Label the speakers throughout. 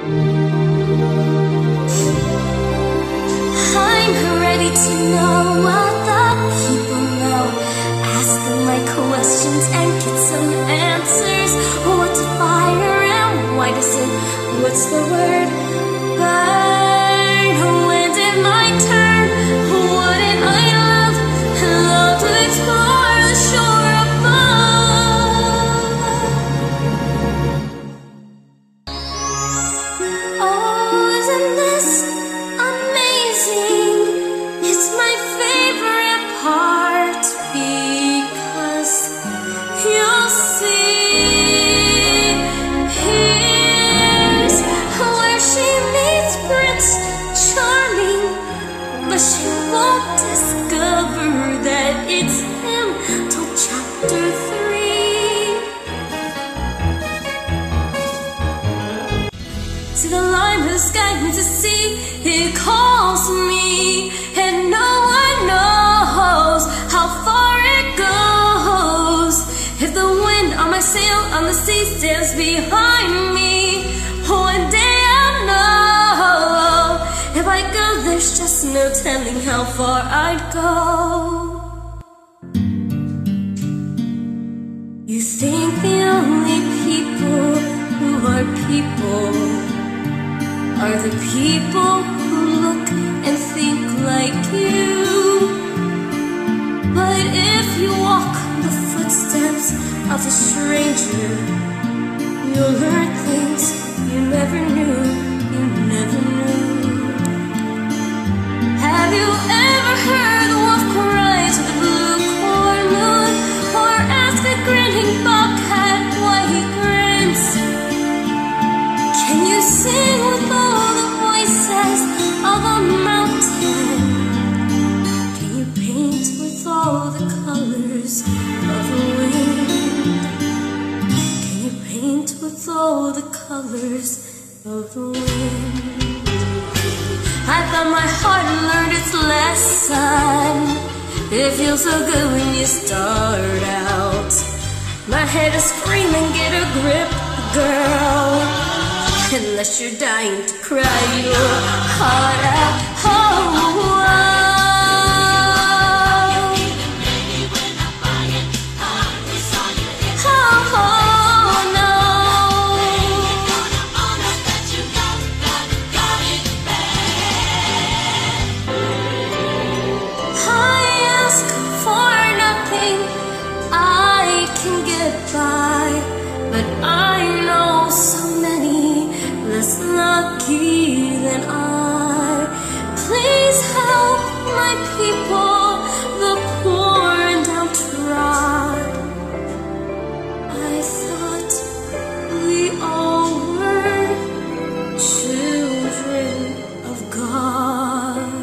Speaker 1: I'm ready to know what the people know. Ask them my questions and get some answers. What's fire and why does it, what's the word, burn? When did my turn? Wouldn't I love to explore the shore above? Oh, isn't this amazing? It's my favorite part because you'll see, here's where she meets Prince Charming, but she won't discover that it's him till chapter 3. See, the line has guided me to see, it calls me, and no one knows how far it goes. If the wind on my sail on the sea stands behind me, one day I'll know. If I go, there's just no telling how far I'd go. You think the only people who are people are the people who look and think like you. But if you walk the footsteps of a stranger, you'll learn things you never knew, you never knew. Have you ever heard the wolf cry to the blue corn moon, or ask a grinning bobcat why he grins? Can you sing with all the voices of a mountain? Can you paint with all the colors of the wind? Can you paint with all the colors of the wind? I thought my heart had learned its lesson. It feels so good when you start out. My head is screaming, get a grip, girl. Unless you're dying to cry your heart out. Oh, lucky than I. Please help my people, the poor and downtrodden. I thought we all were children of God.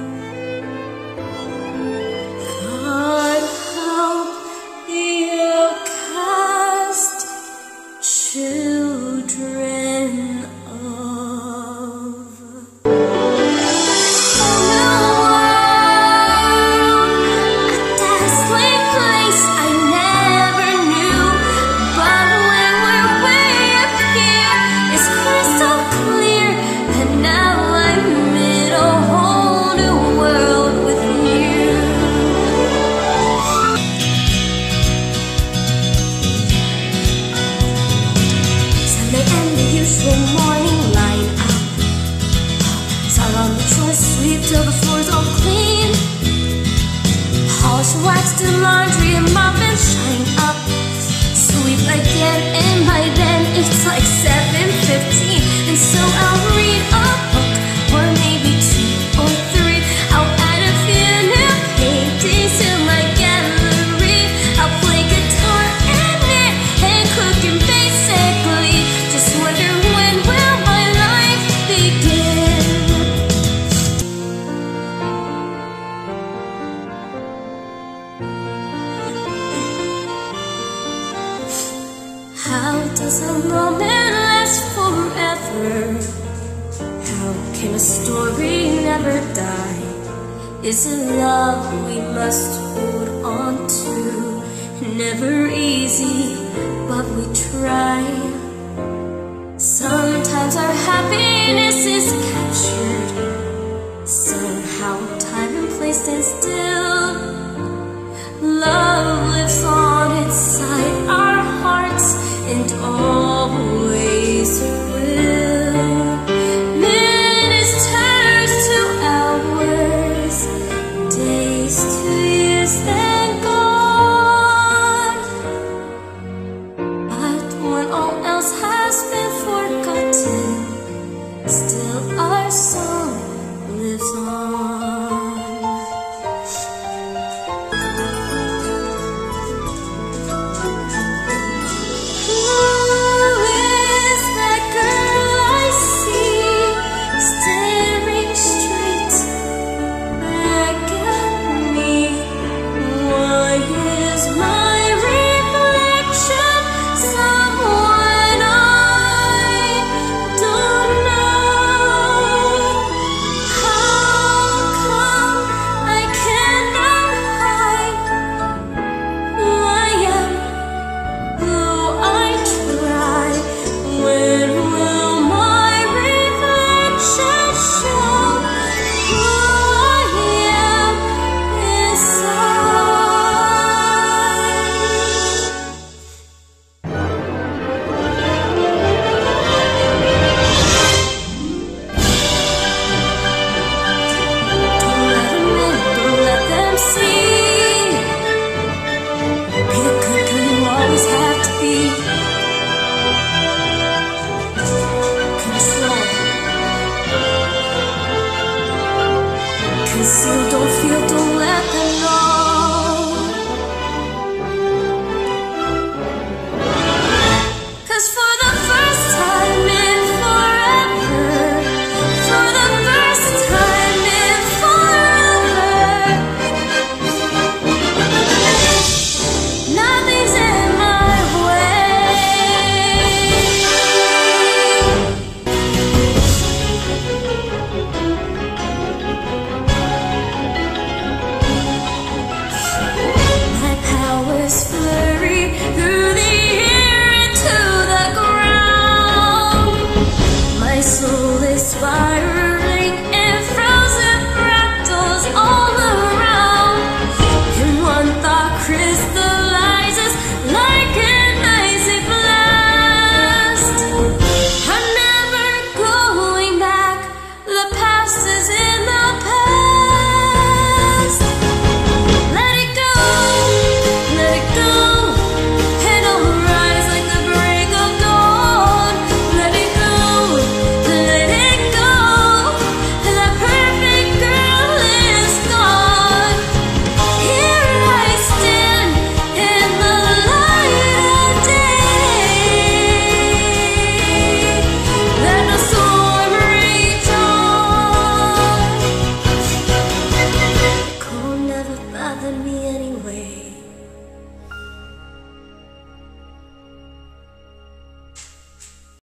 Speaker 1: God help the outcast children. Till the floor's all clean, polish, wax, do laundry, and mop and shine up, sweep again, and by then it's like 7:15, and so I'll read a book, or maybe 2 or 3. I'll add a few new paintings to my gallery. I'll play guitar and knit and cook, and basically just wonder, when will my life begin? How does a moment last forever? How can a story never die? Is it love we must hold on to? Never easy, but we try. Sometimes our happiness happiness is captured. Somehow time and place stand still. Love lives on inside our hearts and always will. Minutes turns to hours, days to years, then gone. But when all else has been forgotten, still our song lives on. Conceal, don't feel, don't let them know. 'Cause for the first time in forever, for the first time in forever, nothing's in my way. Flurry through the air into the ground. My soul is spiraling in frozen fractals all around. And one thought crystallizes like an icy blast. I'm never going back. The past is in the past. Let it go. Let it go, and I'll rise like the break of dawn. Let it go, let it go. That perfect girl is gone. Here I stand in the light of day. Let the storm rage on. Cold never bothered me anyway.